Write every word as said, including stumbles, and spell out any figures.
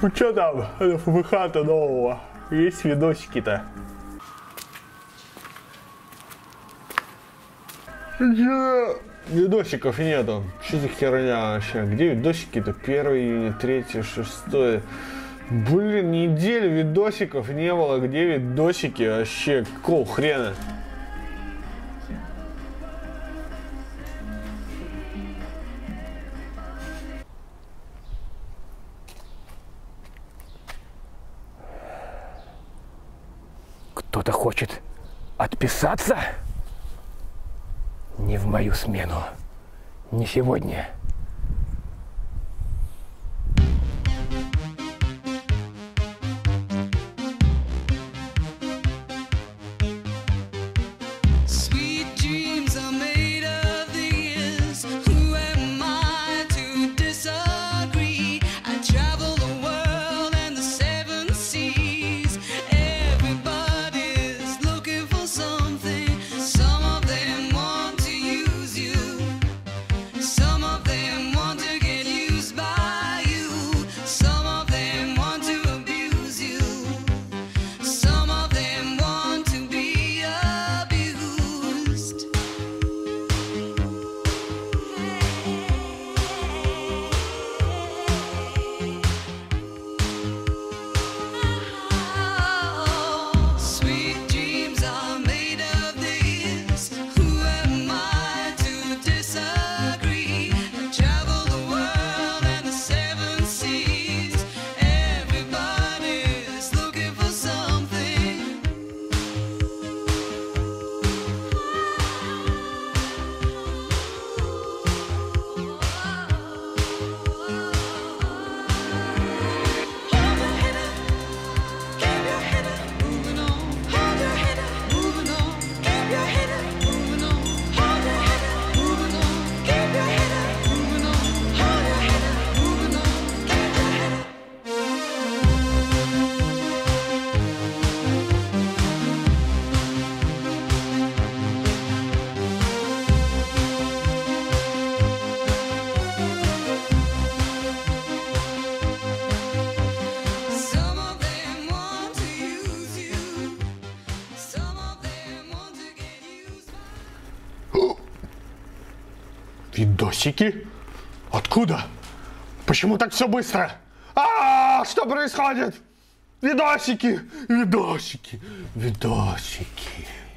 Ну что там, эф бэ ха-то нового? Есть видосики-то? Видосиков нету. Что за херня вообще? Где видосики-то? первое июня, третье, шестое. Блин, неделю видосиков не было. Где видосики вообще? Какого хрена? Кто-то хочет отписаться? Не в мою смену. Не сегодня. Видосики? Откуда? Почему так все быстро? А, что происходит? Видосики, видосики, видосики.